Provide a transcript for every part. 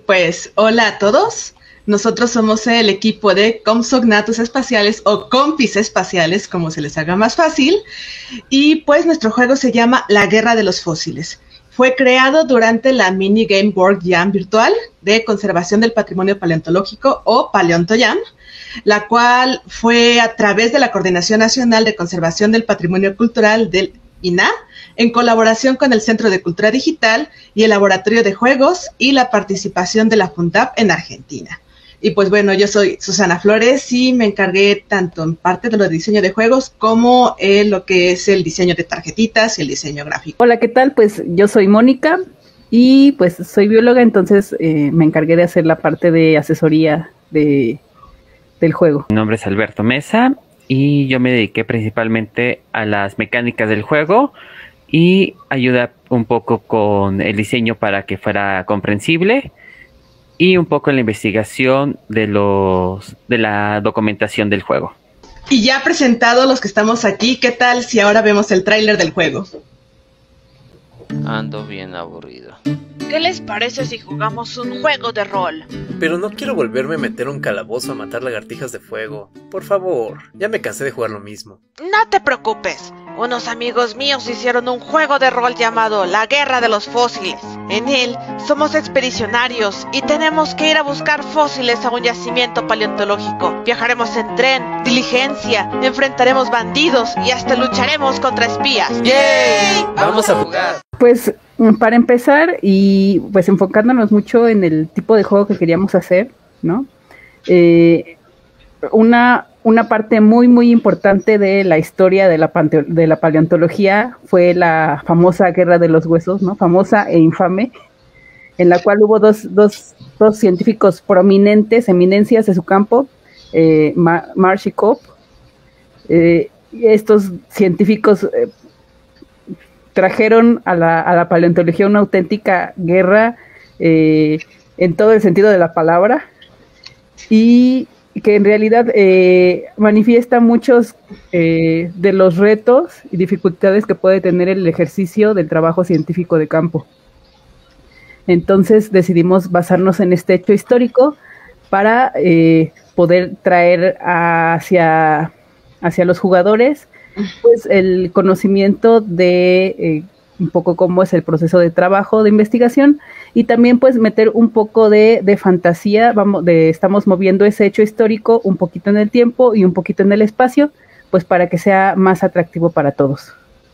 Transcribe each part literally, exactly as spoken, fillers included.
Pues hola a todos, nosotros somos el equipo de Compsognathus Espaciales o Compis Espaciales, como se les haga más fácil, y pues nuestro juego se llama La Guerra de los Fósiles. Fue creado durante la Mini Game World Jam virtual de conservación del patrimonio paleontológico o Paleontojam, la cual fue a través de la Coordinación Nacional de Conservación del Patrimonio Cultural del I N A H, en colaboración con el Centro de Cultura Digital y el Laboratorio de Juegos y la participación de la Fundap en Argentina. Y pues bueno, yo soy Susana Flores y me encargué tanto en parte de lo de diseño de juegos como en lo que es el diseño de tarjetitas y el diseño gráfico. Hola, ¿qué tal? Pues yo soy Mónica y pues soy bióloga, entonces eh, me encargué de hacer la parte de asesoría de, del juego. Mi nombre es Alberto Mesa y yo me dediqué principalmente a las mecánicas del juego y ayuda un poco con el diseño para que fuera comprensible y un poco en la investigación de los de la documentación del juego. Y ya presentados los que estamos aquí, ¿qué tal si ahora vemos el tráiler del juego? Ando bien aburrido. ¿Qué les parece si jugamos un juego de rol? Pero no quiero volverme a meter un calabozo a matar lagartijas de fuego. Por favor, ya me cansé de jugar lo mismo. No te preocupes. Unos amigos míos hicieron un juego de rol llamado La Guerra de los Fósiles. En él, somos expedicionarios y tenemos que ir a buscar fósiles a un yacimiento paleontológico. Viajaremos en tren, diligencia, enfrentaremos bandidos y hasta lucharemos contra espías. ¡Yay! ¡Vamos a jugar! Pues para empezar y pues enfocándonos mucho en el tipo de juego que queríamos hacer, ¿no? Eh, una, una parte muy muy importante de la historia de la, panteo- de la paleontología fue la famosa Guerra de los Huesos, ¿no? Famosa e infame, en la cual hubo dos, dos, dos científicos prominentes, eminencias de su campo, eh, Ma- Marsh y Cope. Eh, estos científicos eh, trajeron a la, a la paleontología una auténtica guerra eh, en todo el sentido de la palabra y que en realidad eh, manifiesta muchos eh, de los retos y dificultades que puede tener el ejercicio del trabajo científico de campo. Entonces decidimos basarnos en este hecho histórico para eh, poder traer hacia, hacia los jugadores pues el conocimiento de eh, un poco cómo es el proceso de trabajo de investigación y también pues meter un poco de, de fantasía. Vamos, de, estamos moviendo ese hecho histórico un poquito en el tiempo y un poquito en el espacio, pues para que sea más atractivo para todos.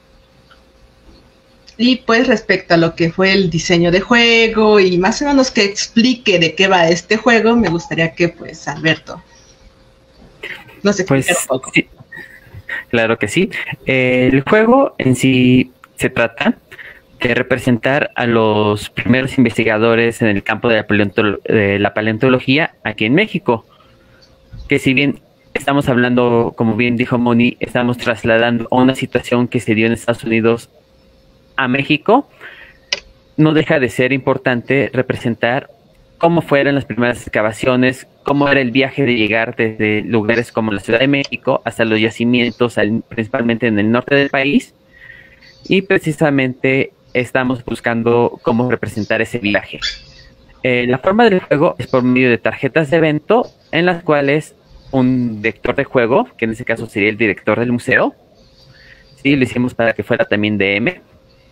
Y pues respecto a lo que fue el diseño de juego y más o menos que explique de qué va este juego, me gustaría que pues Alberto nos explicara Pues, un poco. Sí. Claro que sí. El juego en sí se trata de representar a los primeros investigadores en el campo de la, paleontolo- de la paleontología aquí en México. Que si bien estamos hablando, como bien dijo Moni, estamos trasladando a una situación que se dio en Estados Unidos a México, no deja de ser importante representar cómo fueron las primeras excavaciones, cómo era el viaje de llegar desde lugares como la Ciudad de México hasta los yacimientos, al, principalmente en el norte del país, y precisamente estamos buscando cómo representar ese viaje. Eh, la forma del juego es por medio de tarjetas de evento, en las cuales un director de juego, que en este caso sería el director del museo, sí, lo hicimos para que fuera también D M,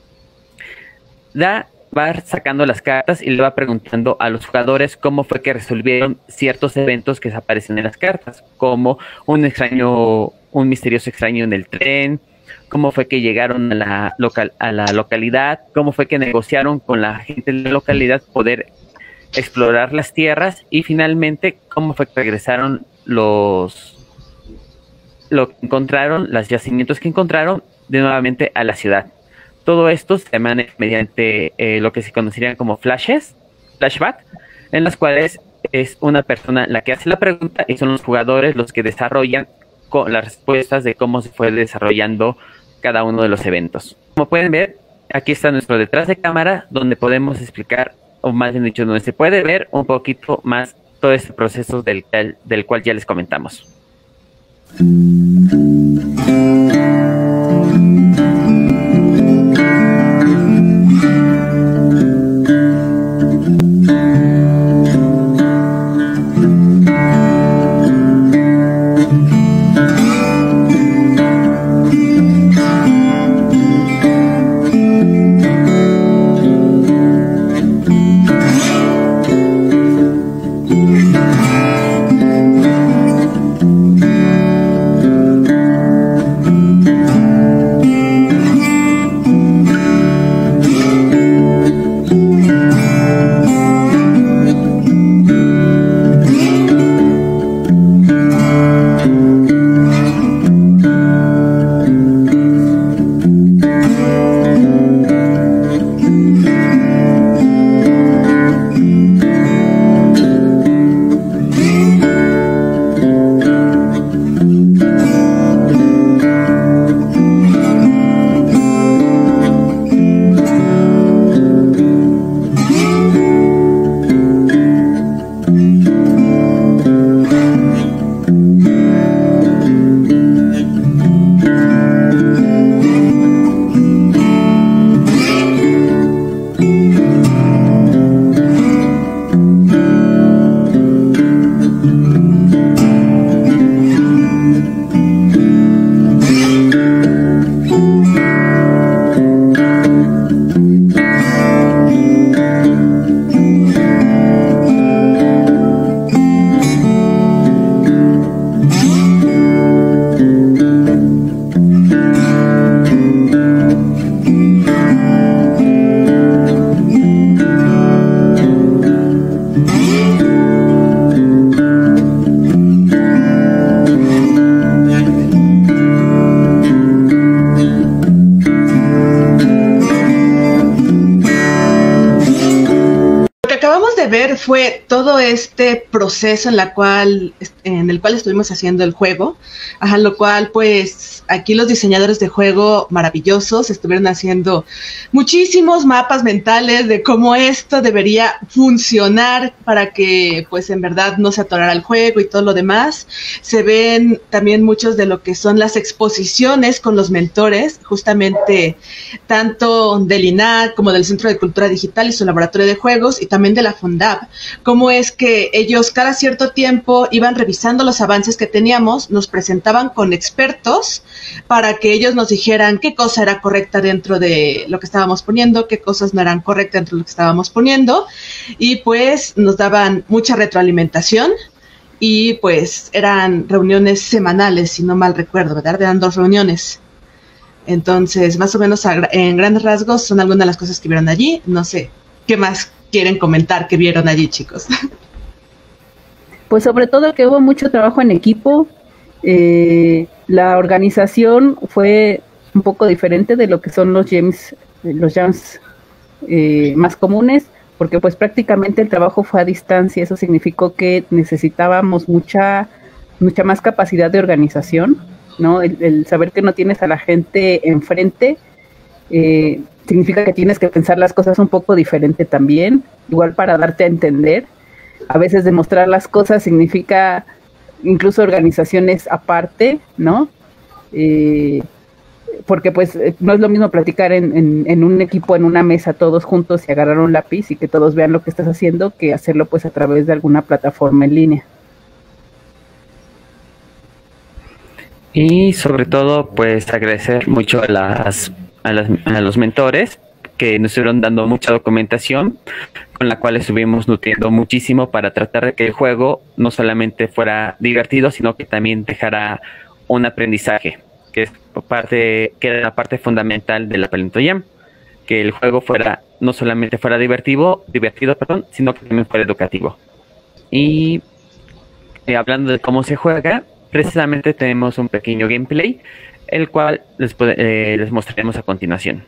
da va sacando las cartas y le va preguntando a los jugadores cómo fue que resolvieron ciertos eventos que aparecen en las cartas, como un extraño, un misterioso extraño en el tren, cómo fue que llegaron a la, local, a la localidad, cómo fue que negociaron con la gente de la localidad poder explorar las tierras y finalmente cómo fue que regresaron los lo que encontraron, los yacimientos que encontraron de nuevamente a la ciudad. Todo esto se maneja mediante eh, lo que se conocerían como flashes, flashback, en las cuales es una persona la que hace la pregunta y son los jugadores los que desarrollan con las respuestas de cómo se fue desarrollando cada uno de los eventos. Como pueden ver, aquí está nuestro detrás de cámara, donde podemos explicar, o más bien dicho, donde se puede ver un poquito más todo este proceso del, del cual ya les comentamos. de ver fue todo este proceso en la cual en el cual estuvimos haciendo el juego, ajá, lo cual pues aquí los diseñadores de juego maravillosos estuvieron haciendo muchísimos mapas mentales de cómo esto debería funcionar para que pues en verdad no se atorara el juego y todo lo demás. Se ven también muchos de lo que son las exposiciones con los mentores, justamente tanto del I N A H como del Centro de Cultura Digital y su laboratorio de juegos, y también de la Fundab, cómo es que ellos cada cierto tiempo iban revisando los avances que teníamos, nos presentaban con expertos para que ellos nos dijeran qué cosa era correcta dentro de lo que estábamos poniendo, qué cosas no eran correctas dentro de lo que estábamos poniendo, y pues nos daban mucha retroalimentación. Y pues eran reuniones semanales, si no mal recuerdo, ¿verdad? Eran dos reuniones. Entonces, más o menos a, en grandes rasgos son algunas de las cosas que vieron allí. No sé, ¿qué más quieren comentar que vieron allí, chicos? Pues sobre todo que hubo mucho trabajo en equipo. Eh, la organización fue un poco diferente de lo que son los jams, los jams eh, más comunes, porque pues prácticamente el trabajo fue a distancia. Eso significó que necesitábamos mucha, mucha más capacidad de organización, ¿no? El, el saber que no tienes a la gente enfrente eh, significa que tienes que pensar las cosas un poco diferente también, igual para darte a entender. A veces demostrar las cosas significa incluso organizaciones aparte, ¿no? Eh, porque pues no es lo mismo platicar en, en, en un equipo, en una mesa, todos juntos y agarrar un lápiz y que todos vean lo que estás haciendo, que hacerlo pues a través de alguna plataforma en línea. Y sobre todo, pues agradecer mucho a las, a las a los mentores que nos estuvieron dando mucha documentación, con la cual estuvimos nutriendo muchísimo para tratar de que el juego no solamente fuera divertido, sino que también dejara un aprendizaje, que es parte, que era la parte fundamental de la Palento Jam, que el juego fuera no solamente fuera divertido, divertido, perdón, sino que también fuera educativo. Y eh, hablando de cómo se juega, precisamente tenemos un pequeño gameplay, el cual les, eh, les mostraremos a continuación.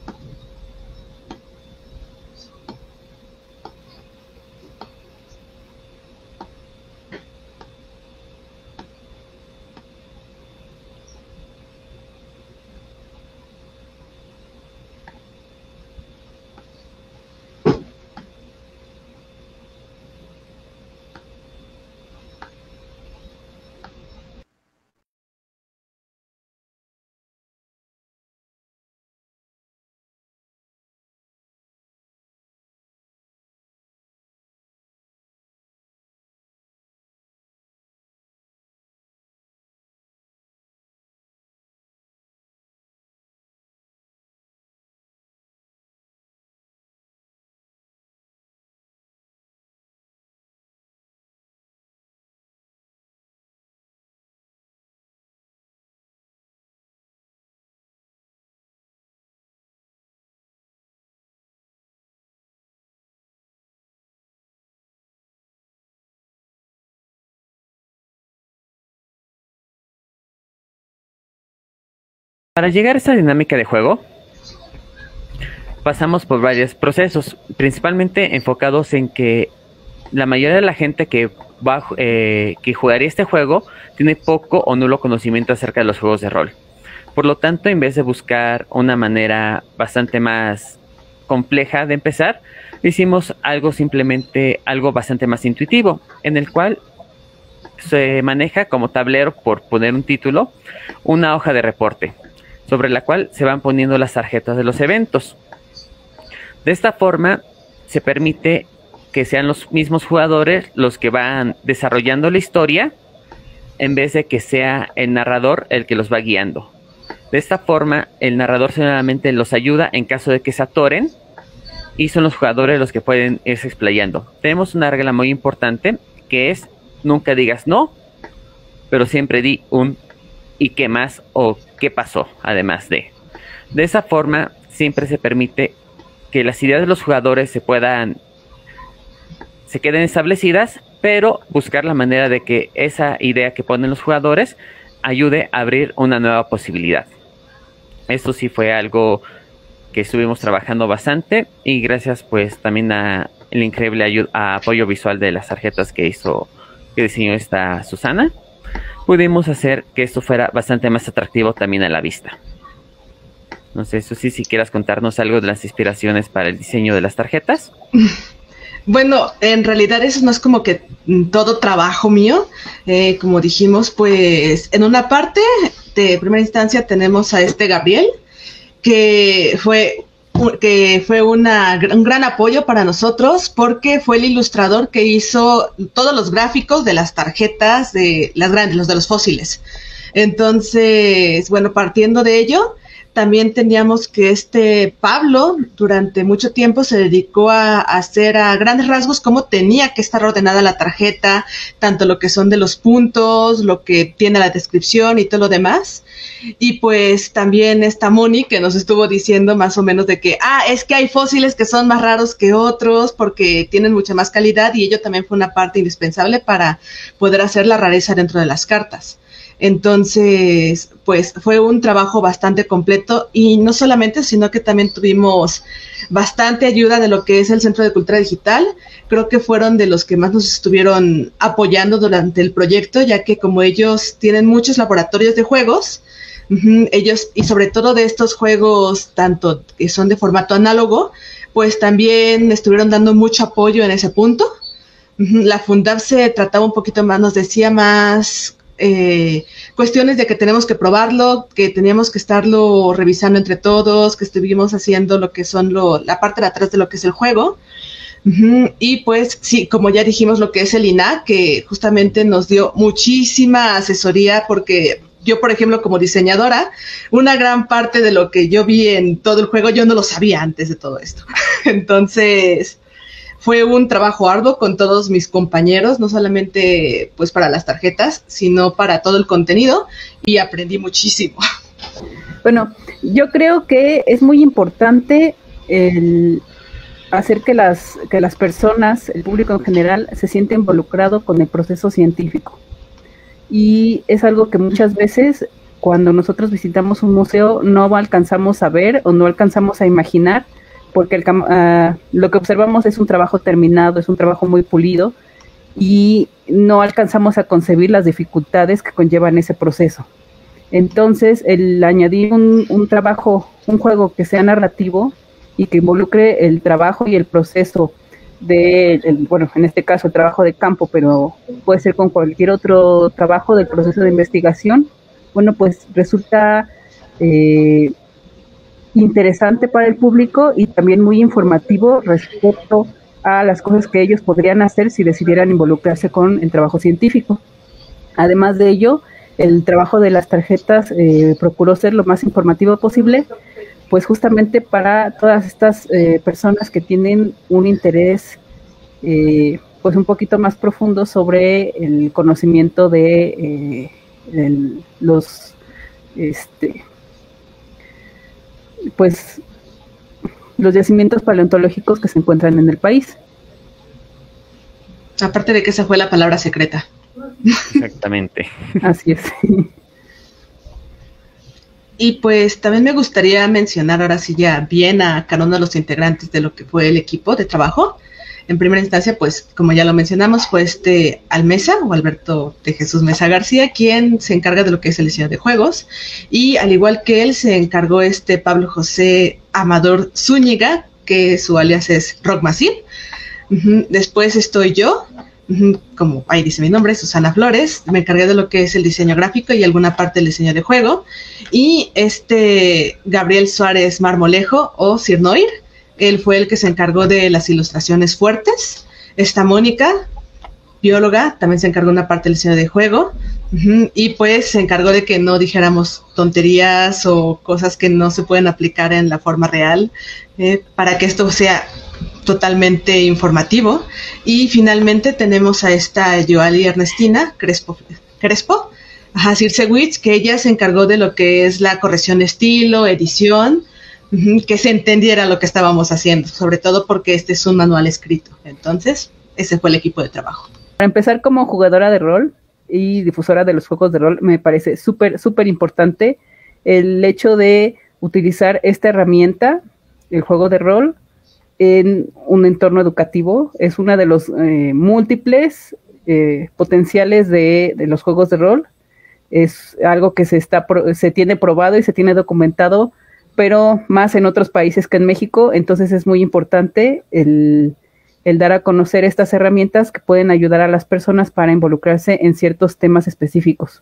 Para llegar a esta dinámica de juego, pasamos por varios procesos, principalmente enfocados en que la mayoría de la gente que va eh, que jugaría este juego tiene poco o nulo conocimiento acerca de los juegos de rol. Por lo tanto, en vez de buscar una manera bastante más compleja de empezar, hicimos algo simplemente algo bastante más intuitivo, en el cual se maneja como tablero, por poner un título, una hoja de reporte, sobre la cual se van poniendo las tarjetas de los eventos. De esta forma se permite que sean los mismos jugadores los que van desarrollando la historia, en vez de que sea el narrador el que los va guiando. De esta forma el narrador solamente los ayuda en caso de que se atoren, y son los jugadores los que pueden irse explayando. Tenemos una regla muy importante, que es nunca digas no, pero siempre di un ¿y qué más? O ¿qué pasó? Además de. De esa forma siempre se permite que las ideas de los jugadores se puedan, se queden establecidas, pero buscar la manera de que esa idea que ponen los jugadores ayude a abrir una nueva posibilidad. Esto sí fue algo que estuvimos trabajando bastante, y gracias pues también a el increíble ayu- apoyo visual de las tarjetas que hizo, que diseñó esta Susana, pudimos hacer que esto fuera bastante más atractivo también a la vista. No sé, Susi, si quieras contarnos algo de las inspiraciones para el diseño de las tarjetas. Bueno, en realidad eso no es como que todo trabajo mío. Eh, como dijimos, pues en una parte de primera instancia tenemos a este Gabriel, que fue, que fue una, un gran apoyo para nosotros porque fue el ilustrador que hizo todos los gráficos de las tarjetas de las grandes, los de los fósiles. Entonces, bueno, partiendo de ello, también teníamos que este Pablo durante mucho tiempo se dedicó a, a hacer a grandes rasgos cómo tenía que estar ordenada la tarjeta, tanto lo que son de los puntos, lo que tiene la descripción y todo lo demás. Y pues también esta Moni que nos estuvo diciendo más o menos de que, ah, es que hay fósiles que son más raros que otros porque tienen mucha más calidad, y ello también fue una parte indispensable para poder hacer la rareza dentro de las cartas. Entonces, pues fue un trabajo bastante completo, y no solamente, sino que también tuvimos bastante ayuda de lo que es el Centro de Cultura Digital. Creo que fueron de los que más nos estuvieron apoyando durante el proyecto, ya que como ellos tienen muchos laboratorios de juegos, uh-huh, ellos, y sobre todo de estos juegos tanto que son de formato análogo, pues también estuvieron dando mucho apoyo en ese punto. Uh-huh, la Fundab se trataba un poquito más, nos decía más Eh, cuestiones de que tenemos que probarlo, que teníamos que estarlo revisando entre todos, que estuvimos haciendo lo que son lo, la parte de atrás de lo que es el juego. Uh-huh. Y pues sí, como ya dijimos, lo que es el I N A H, que justamente nos dio muchísima asesoría, porque yo, por ejemplo, como diseñadora, una gran parte de lo que yo vi en todo el juego yo no lo sabía antes de todo esto. Entonces fue un trabajo arduo con todos mis compañeros, no solamente pues para las tarjetas, sino para todo el contenido, y aprendí muchísimo. Bueno, yo creo que es muy importante el hacer que las, que las personas, el público en general, se sienta involucrado con el proceso científico. Y es algo que muchas veces cuando nosotros visitamos un museo no alcanzamos a ver o no alcanzamos a imaginar, porque el, uh, lo que observamos es un trabajo terminado, es un trabajo muy pulido, y no alcanzamos a concebir las dificultades que conllevan ese proceso. Entonces, el añadir un, un trabajo, un juego que sea narrativo y que involucre el trabajo y el proceso de, el, bueno, en este caso el trabajo de campo, pero puede ser con cualquier otro trabajo del proceso de investigación, bueno, pues resulta Eh, interesante para el público y también muy informativo respecto a las cosas que ellos podrían hacer si decidieran involucrarse con el trabajo científico. Además de ello, el trabajo de las tarjetas eh, procuró ser lo más informativo posible, pues justamente para todas estas eh, personas que tienen un interés eh, pues un poquito más profundo sobre el conocimiento de eh, el, los este pues los yacimientos paleontológicos que se encuentran en el país. Aparte de que esa fue la palabra secreta. Exactamente. Así es. Y pues también me gustaría mencionar ahora sí ya bien a cada uno de los integrantes de lo que fue el equipo de trabajo. En primera instancia, pues, como ya lo mencionamos, fue este Almesa, o Alberto de Jesús Mesa García, quien se encarga de lo que es el diseño de juegos. Y al igual que él, se encargó este Pablo José Amador Zúñiga, que su alias es Rockmacin. Uh-huh. Después estoy yo, uh-huh, como ahí dice mi nombre, Susana Flores. Me encargué de lo que es el diseño gráfico y alguna parte del diseño de juego. Y este Gabriel Suárez Marmolejo, o Sirnoir, él fue el que se encargó de las ilustraciones fuertes. Esta Mónica, bióloga, también se encargó una parte del diseño de juego. Uh-huh, y pues se encargó de que no dijéramos tonterías o cosas que no se pueden aplicar en la forma real, eh, para que esto sea totalmente informativo. Y finalmente tenemos a esta Yoali Ernestina Crespo, Crespo a Circe Witch, que ella se encargó de lo que es la corrección de estilo, edición, que se entendiera lo que estábamos haciendo, sobre todo porque este es un manual escrito. Entonces, ese fue el equipo de trabajo. Para empezar, como jugadora de rol y difusora de los juegos de rol, me parece súper, súper importante el hecho de utilizar esta herramienta, el juego de rol, en un entorno educativo. Es uno de los eh, múltiples eh, potenciales de, de los juegos de rol. Es algo que se, está, se tiene probado y se tiene documentado, pero más en otros países que en México. Entonces es muy importante el, el dar a conocer estas herramientas que pueden ayudar a las personas para involucrarse en ciertos temas específicos.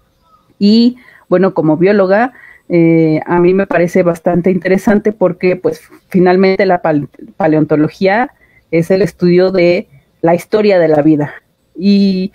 Y bueno, como bióloga, eh, a mí me parece bastante interesante porque pues finalmente la pale- paleontología es el estudio de la historia de la vida, y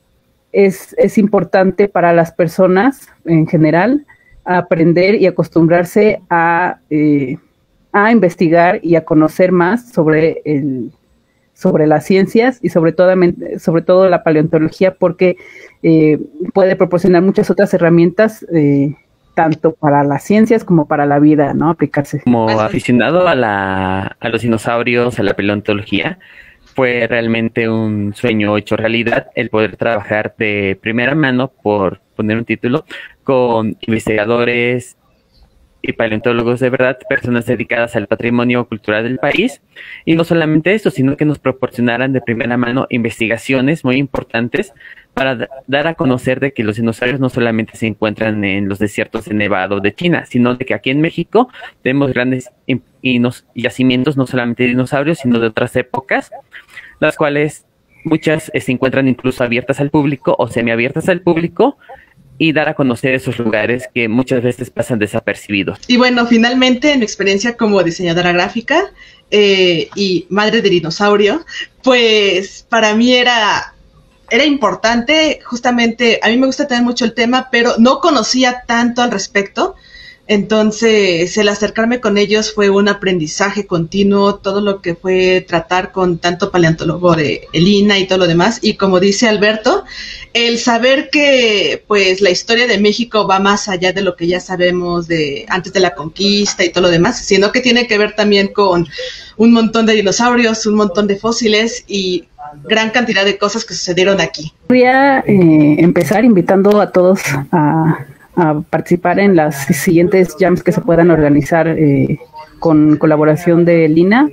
es, es importante para las personas en general aprender y acostumbrarse a, eh, a investigar y a conocer más sobre el sobre las ciencias y sobre todo, sobre todo la paleontología, porque eh, puede proporcionar muchas otras herramientas, eh, tanto para las ciencias como para la vida, ¿no? Aplicarse. Como aficionado a, la, a los dinosaurios, a la paleontología, fue realmente un sueño hecho realidad el poder trabajar de primera mano, por poner un título, con investigadores y paleontólogos de verdad, personas dedicadas al patrimonio cultural del país, y no solamente eso, sino que nos proporcionaran de primera mano investigaciones muy importantes para da- dar a conocer de que los dinosaurios no solamente se encuentran en los desiertos de Nevado de China, sino de que aquí en México tenemos grandes im- y nos- yacimientos no solamente de dinosaurios, sino de otras épocas, las cuales muchas eh, se encuentran incluso abiertas al público o semiabiertas al público, y dar a conocer esos lugares que muchas veces pasan desapercibidos. Y bueno, finalmente, en mi experiencia como diseñadora gráfica eh, y madre de dinosaurio, pues para mí era, era importante, justamente, a mí me gusta tener mucho el tema, pero no conocía tanto al respecto. Entonces, el acercarme con ellos fue un aprendizaje continuo, todo lo que fue tratar con tanto paleontólogo de Elina y todo lo demás. Y como dice Alberto, el saber que pues la historia de México va más allá de lo que ya sabemos de antes de la conquista y todo lo demás, sino que tiene que ver también con un montón de dinosaurios, un montón de fósiles y gran cantidad de cosas que sucedieron aquí. Voy a eh, empezar invitando a todos a... a participar en las siguientes jams que se puedan organizar eh, con colaboración de Lina.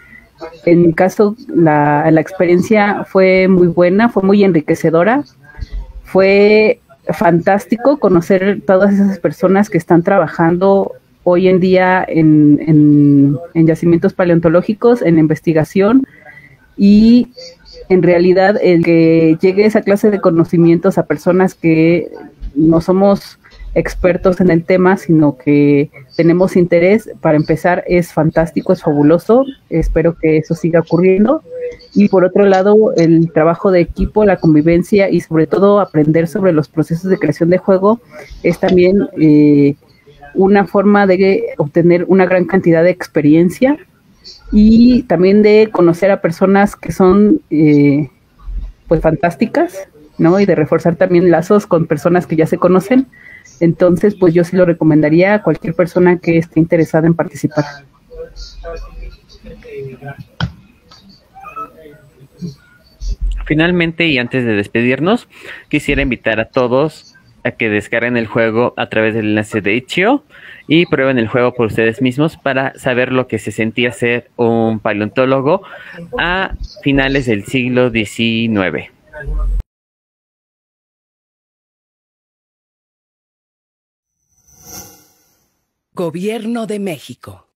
En mi caso, la, la experiencia fue muy buena, fue muy enriquecedora, fue fantástico conocer todas esas personas que están trabajando hoy en día en, en, en yacimientos paleontológicos, en investigación, y en realidad el que llegue esa clase de conocimientos a personas que no somos expertos en el tema, sino que tenemos interés, para empezar, es fantástico, es fabuloso. Espero que eso siga ocurriendo. Y por otro lado, el trabajo de equipo, la convivencia y sobre todo aprender sobre los procesos de creación de juego es también eh, una forma de obtener una gran cantidad de experiencia y también de conocer a personas que son eh, pues fantásticas, ¿no? Y de reforzar también lazos con personas que ya se conocen. Entonces, pues yo sí lo recomendaría a cualquier persona que esté interesada en participar. Finalmente, y antes de despedirnos, quisiera invitar a todos a que descarguen el juego a través del enlace de itch punto io y prueben el juego por ustedes mismos para saber lo que se sentía ser un paleontólogo a finales del siglo diecinueve. Gobierno de México.